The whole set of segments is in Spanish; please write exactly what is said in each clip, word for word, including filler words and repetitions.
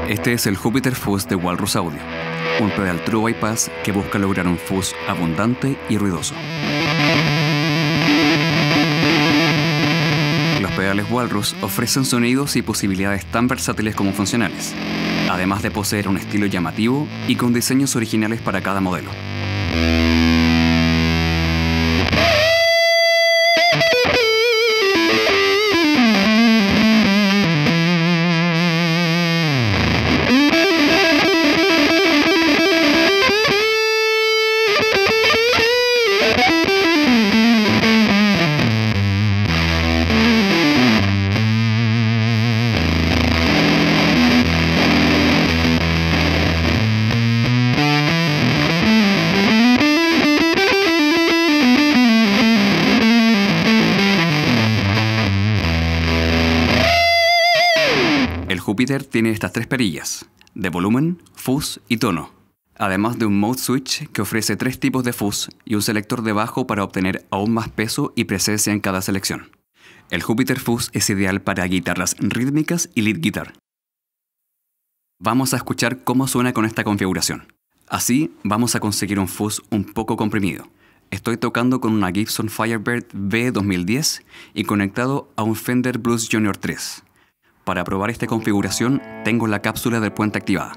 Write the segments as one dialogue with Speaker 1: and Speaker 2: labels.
Speaker 1: Este es el Jupiter Fuzz de Walrus Audio, un pedal True Bypass que busca lograr un fuzz abundante y ruidoso. Los pedales Walrus ofrecen sonidos y posibilidades tan versátiles como funcionales, además de poseer un estilo llamativo y con diseños originales para cada modelo. El Jupiter tiene estas tres perillas, de volumen, fuzz y tono, además de un mode switch que ofrece tres tipos de fuzz y un selector de bajo para obtener aún más peso y presencia en cada selección. El Jupiter Fuzz es ideal para guitarras rítmicas y lead guitar. Vamos a escuchar cómo suena con esta configuración. Así vamos a conseguir un fuzz un poco comprimido. Estoy tocando con una Gibson Firebird V dos mil diez y conectado a un Fender Blues Junior tres. Para probar esta configuración, tengo la cápsula del puente activada.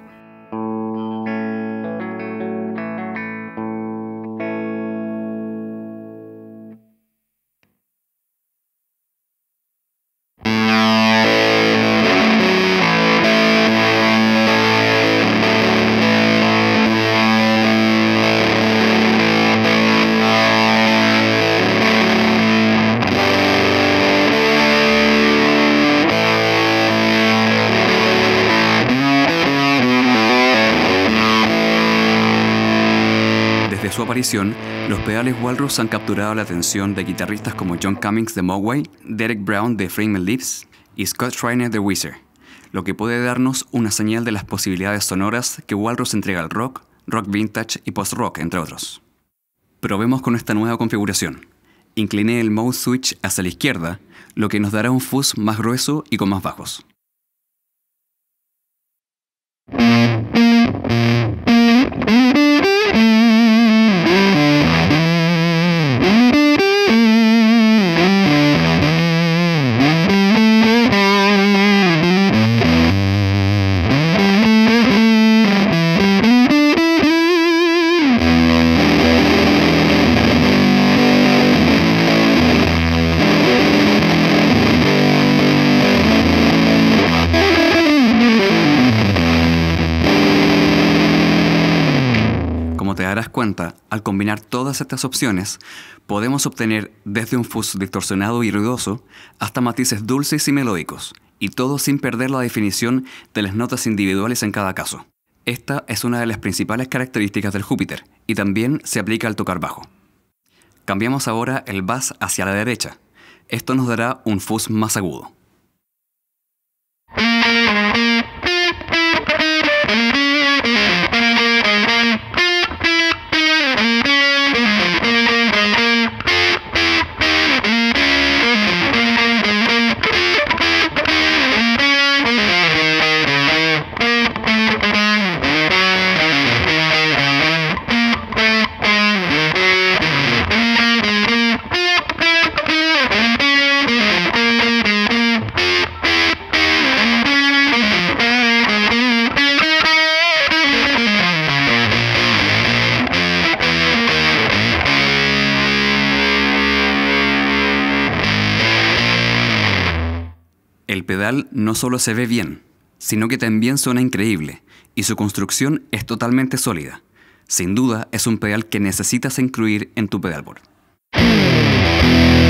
Speaker 1: Desde su aparición, los pedales Walrus han capturado la atención de guitarristas como John Cummings de Mogwai, Derek Brown de Flaming Lips y Scott Schreiner de Weezer, lo que puede darnos una señal de las posibilidades sonoras que Walrus entrega al rock, rock vintage y post-rock, entre otros. Probemos con esta nueva configuración. Incliné el mode switch hacia la izquierda, lo que nos dará un fuzz más grueso y con más bajos. Como te darás cuenta, al combinar todas estas opciones, podemos obtener desde un fuzz distorsionado y ruidoso hasta matices dulces y melódicos, y todo sin perder la definición de las notas individuales en cada caso. Esta es una de las principales características del Jupiter, y también se aplica al tocar bajo. Cambiamos ahora el bass hacia la derecha. Esto nos dará un fuzz más agudo. El pedal no solo se ve bien, sino que también suena increíble, y su construcción es totalmente sólida. Sin duda, es un pedal que necesitas incluir en tu pedalboard.